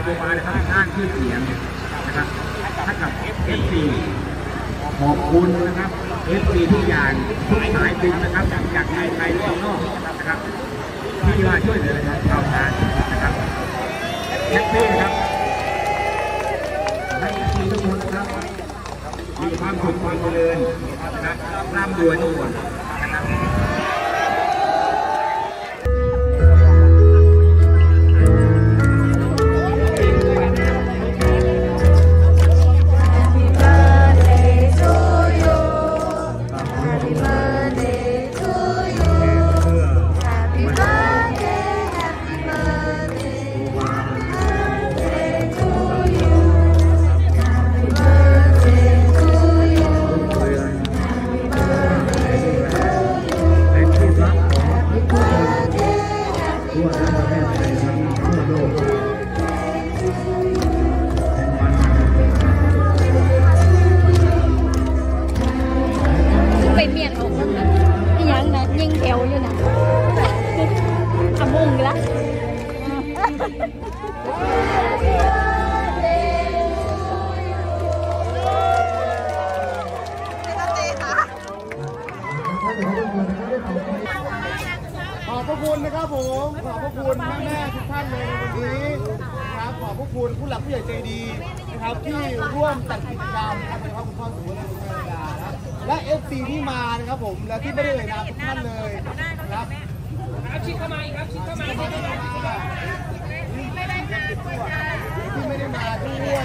โบบานะครับสร้างชื่อเสียงนะครับให้กับ FC ขอบคุณนะครับ FC ทุกอย่างทุกสายดึงนะครับจากในไทยและนอกนะครับที่มาช่วยเหลือเราทานนะครับแฮปปี้นะครับให้ FC ทุกคนนะครับมีความสุขความเจริญนะครับร่ำรวยทุกคนนะครับขอบพระคุณนะครับผมขอบพระคุณแม่ทุกท่านเลยในวันนี้นะครับขอบพระคุณผู้หลักผู้ใหญ่ใจดีนะครับที่ร่วมจัดกิจกรรมนะครับในครอบครัวสุวรรณภูมิและ FC ที่มานะครับผมและที่ไม่ได้เอ่ยนามทุกท่านเลยนะครับชิดเข้ามาอีกครับชิดเข้ามาที่ไม่ได้มาด้วย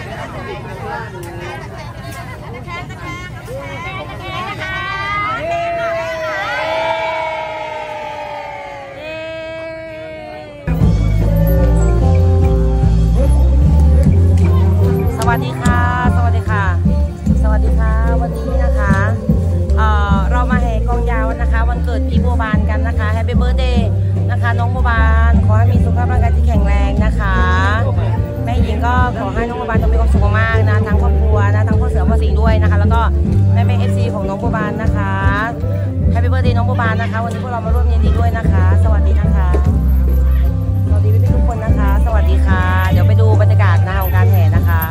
สวัสดีค่ะสวัสดีค่ะสวัสดีค่ะวันนี้นะคะเรามาแห่กองยาวนะคะวันเกิดพี่บัวบานกันนะคะแฮปปี้เบิร์ธเดย์นะคะน้องบัวบานขอให้มีสุขภาพร่างกายที่แข็งแรงนะคะแม่หญิงก็ขอให้น้องบัวบานมีความสุขมากนะทั้งครอบครัวนะทั้งพ่อเสือพ่อสิงห์ด้วยนะคะแล้วก็แม่เอฟซีของน้องบัวบานนะคะแฮปปี้เบิร์ธเดย์น้องบัวบานนะคะวันนี้พวกเรามาร่วมยินดีด้วยนะคะสวัสดีนะคะสวัสดีพี่ทุกคนนะคะสวัสดีค่ะเดี๋ยวไปดูบรรยากาศนะของการแห่นะคะ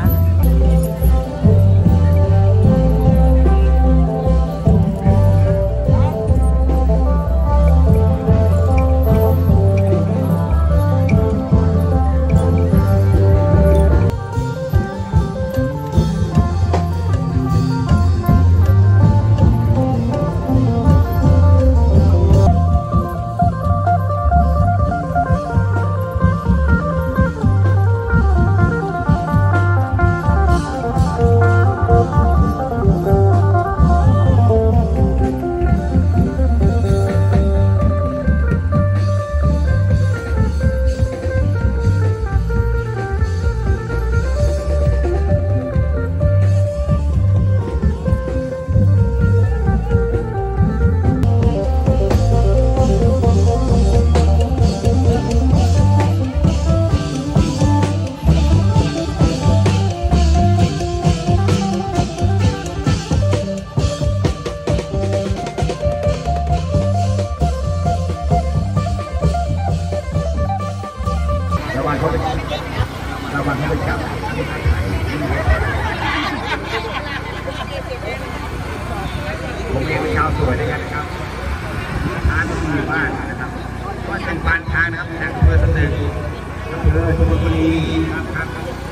ระวังเขาไปจับผมเองเป็นชาวสวยด้วยกันนะครับทานที่อยู่บ้านนะครับก็เป็นบ้านช้างนะครับจากอำเภอสตึกอำเภอชลบุรีครับ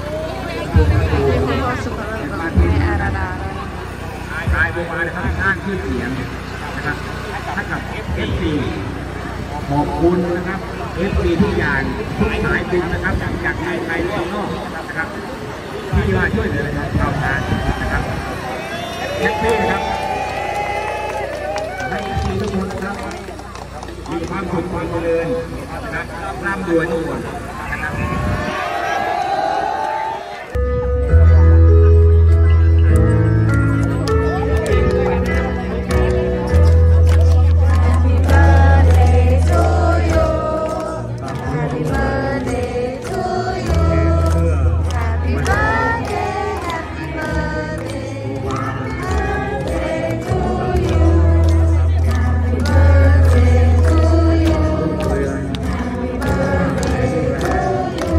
บ้านที่อาราดากายโบบานะครับสร้างชื่อเสียงนะครับให้กับ FC ขอบคุณนะครับ FC ทุกอย่างทุกสายดึงนะครับจากในไทยและนอกนะครับที่มาช่วยเหลือเราทานนะครับแฮปปี้นะครับให้ FC ทุกคนนะครับมีความสุขความเจริญนะครับร่ำรวยทุกคนนะครับข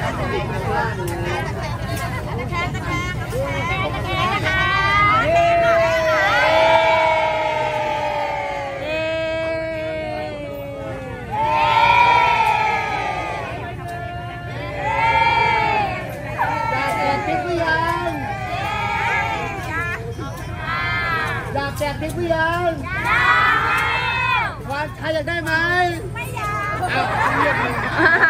อยากแจกติ๊กหรือยังวันใครอยากได้ไหมไม่อยากเรียบเลย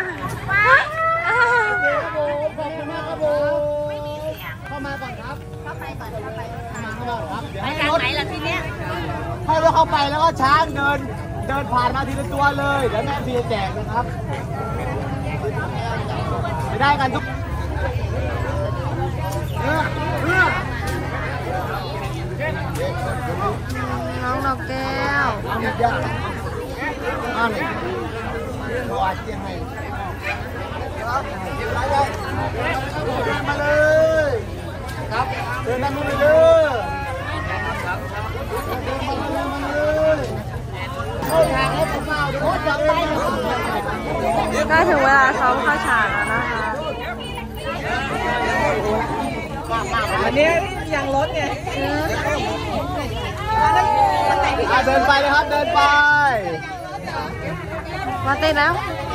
ครับผมขอบคุณมากครับผมเข้ามาก่อนครับเข้ามาครับเดี๋ยวให้รถไหนล่ะทีเนี้ยให้รถเข้าไปแล้วก็ช้างเดินผ่านมาทีละตัวเลยเดี๋ยวแม่พี่จะแจกนะครับไปได้กันทุกน้องดอกแก้วมาเลยตัวเจียงไงมาเลยครับเดินมาเลยได้ถึงเวลาซ้อมเข้าฉากแล้วนะคะอันนี้ยังรถไงเดินไปเลยครับเดินไปมาเต้นแล้ว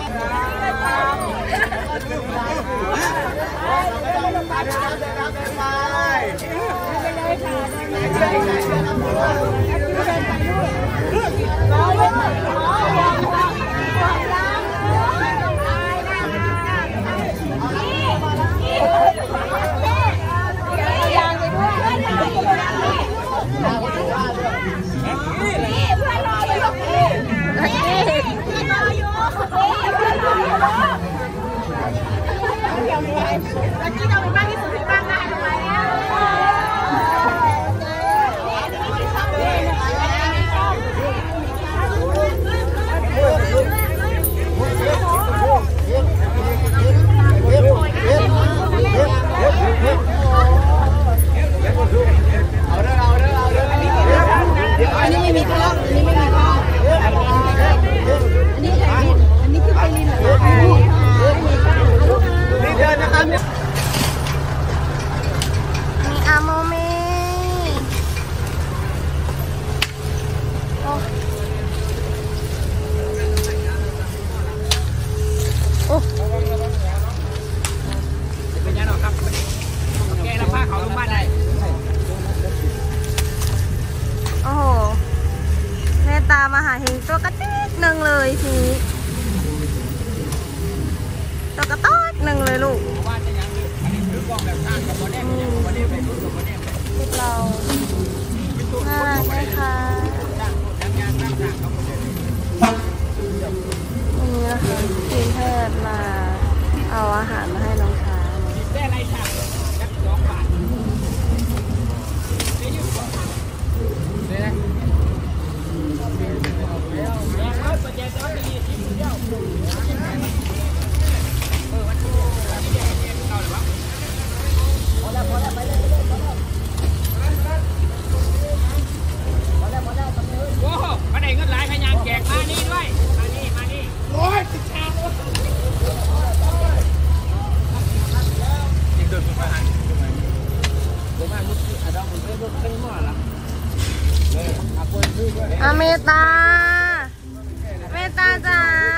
มาหาเฮงตัวกระติ๊กหนึ่งเลยทีนี้ตัวกระต๊อกหนึ่งเลยลูกพวกเราน่ารักเลยค่ะวันนี้นะคะทีมแพทย์มาเอาอาหารมาให้น้องช้างเมตตาจ้า